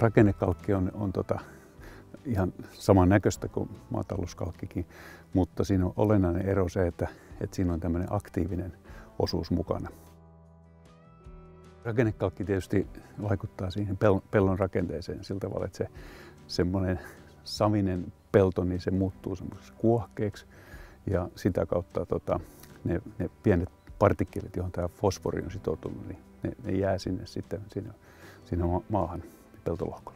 Rakennekalkki on ihan samannäköistä kuin maatalouskalkkikin, mutta siinä on olennainen ero se, että siinä on tämmöinen aktiivinen osuus mukana. Rakennekalkki tietysti vaikuttaa siihen pellon rakenteeseen sillä tavalla, että se semmoinen savinen pelto, niin se muuttuu semmoiseksi kuohkeaksi ja sitä kautta ne pienet partikkelit, johon tämä fosfori on sitoutunut, niin ne jää sinne sitten sinne maahan peltolohkolle.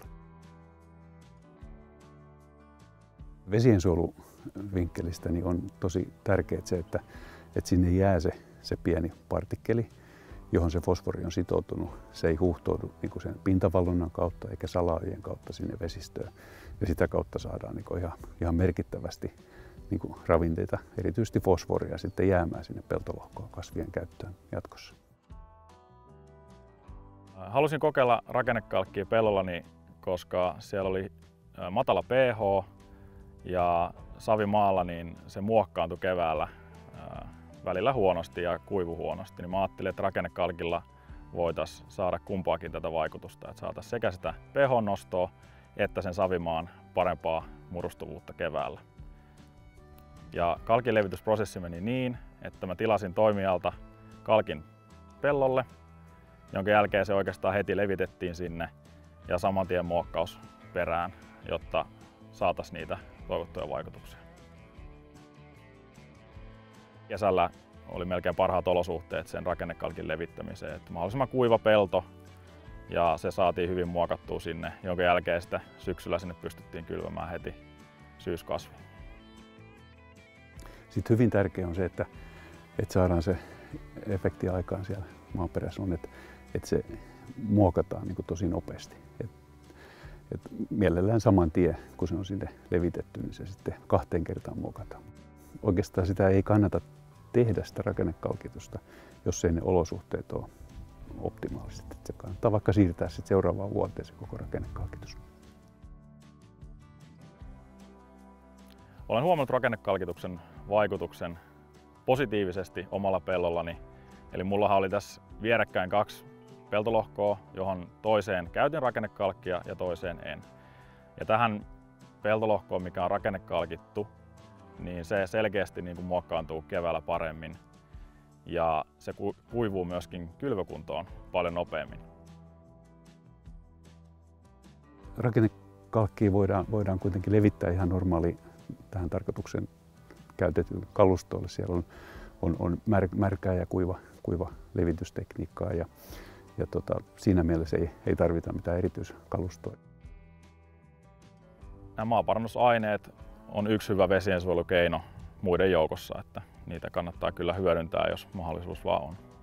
Vesiensuojeluvinkkelistä niin on tosi tärkeää se, että sinne jää se pieni partikkeli, johon se fosfori on sitoutunut. Se ei huuhtoudu niin kuin sen pintavalvonnan kautta eikä salaojien kautta sinne vesistöön. Ja sitä kautta saadaan niin kuin ihan merkittävästi niin kuin ravinteita, erityisesti fosforia, sitten jäämään sinne peltolohkoon kasvien käyttöön jatkossa. Halusin kokeilla rakennekalkkia pellollani, koska siellä oli matala pH ja savimaalla niin se muokkaantui keväällä välillä huonosti ja kuivu huonosti. Niin mä ajattelin, että rakennekalkilla voitaisiin saada kumpaakin tätä vaikutusta, että saataisiin sekä sitä pH-nostoa että sen savimaan parempaa murustuvuutta keväällä. Ja kalkin levitysprosessi meni niin, että mä tilasin toimijalta kalkin pellolle, jonka jälkeen se oikeastaan heti levitettiin sinne ja saman tien muokkaus perään, jotta saataisiin niitä toivottuja vaikutuksia. Kesällä oli melkein parhaat olosuhteet sen rakennekalkin levittämiseen, että mahdollisimman kuiva pelto ja se saatiin hyvin muokattua sinne, jonka jälkeen sitä syksyllä sinne pystyttiin kylvämään heti syyskasviin. Sitten hyvin tärkeää on se, että saadaan se efekti aikaan siellä maaperässä, että se muokataan niin kuin tosi nopeasti. Et mielellään saman tien, kun se on sinne levitetty, niin se sitten 2 kertaan muokataan. Oikeastaan sitä ei kannata tehdä sitä rakennekalkitusta, jos ei ne olosuhteet ole optimaaliset. Et se kannattaa vaikka siirtää sitten seuraavaan vuoteen se koko rakennekalkitus. Olen huomannut rakennekalkituksen vaikutuksen positiivisesti omalla pellollani. Eli mullahan oli tässä vierekkäin 2 peltolohkoa, johon toiseen käytin rakennekalkkia ja toiseen en. Ja tähän peltolohkoon, mikä on rakennekalkittu, niin se selkeästi niin kuin muokkaantuu keväällä paremmin. Ja se kuivuu myöskin kylvökuntoon paljon nopeammin. Rakennekalkkia voidaan kuitenkin levittää ihan normaali tähän tarkoituksen käytetyn kalustolle. Siellä on märkää ja kuiva levitystekniikkaa ja siinä mielessä ei tarvita mitään erityiskalustoa. Nämä maaparannusaineet on yksi hyvä vesiensuojelukeino muiden joukossa, että niitä kannattaa kyllä hyödyntää, jos mahdollisuus vaan on.